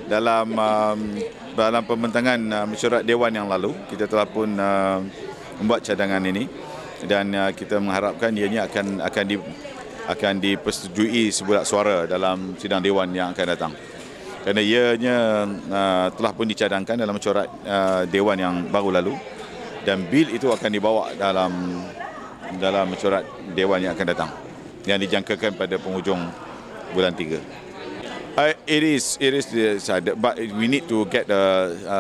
dalam pembentangan mesyuarat Dewan yang lalu, kita telah pun membuat cadangan ini dan kita mengharapkan ianya akan dipersetujui sebulat suara dalam sidang Dewan yang akan datang. Kerana ianya telah pun dicadangkan dalam mesyuarat Dewan yang baru lalu dan bil itu akan dibawa dalam mesyuarat Dewan yang akan datang yang dijangkakan pada penghujung bulan 3. It is decided, but we need to get the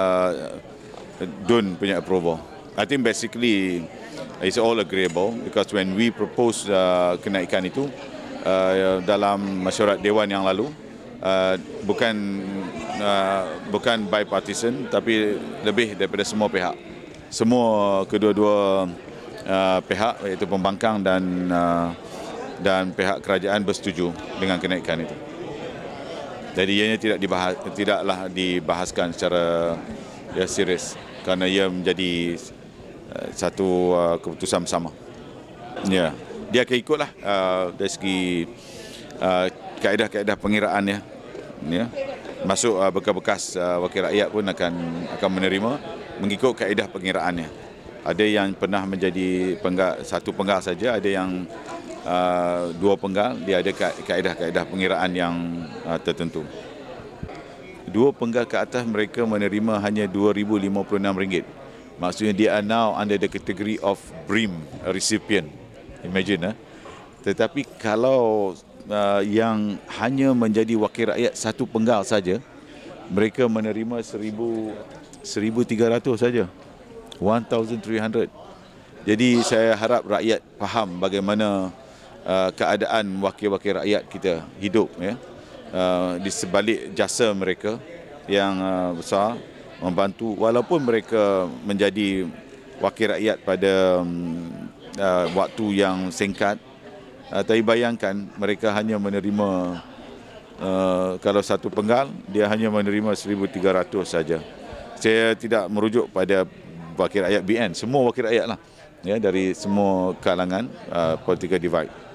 DUN punya approval. I think basically it's all agreeable because when we propose kenaikan itu dalam mesyuarat Dewan yang lalu, bukan bipartisan tapi lebih daripada semua pihak. Semua kedua-dua pihak iaitu pembangkang dan pihak kerajaan bersetuju dengan kenaikan itu. Jadi ianya tidaklah dibahaskan secara serius kerana ia menjadi satu keputusan bersama. Ya, dia akan ikutlah dari segi kaedah-kaedah pengiraannya. Ya, masuk bekas-bekas wakil rakyat pun akan menerima mengikut kaedah pengiraannya. Ada yang pernah menjadi satu penggal saja, ada yang 2 penggal, dia ada kaedah-kaedah pengiraan yang tertentu. 2 penggal ke atas mereka menerima hanya RM2,056. Maksudnya dia are now under the category of BRIM recipient. Imagine. Tetapi kalau yang hanya menjadi wakil rakyat 1 penggal saja, mereka menerima 1,300 saja. 1,300. Jadi saya harap rakyat faham bagaimana keadaan wakil-wakil rakyat kita hidup, ya, di sebalik jasa mereka yang besar membantu walaupun mereka menjadi wakil rakyat pada waktu yang singkat. Tapi bayangkan mereka hanya menerima kalau 1 penggal dia hanya menerima 1,300 saja. Saya tidak merujuk pada wakil rakyat BN, semua wakil rakyat lah, ya, dari semua kalangan political divide.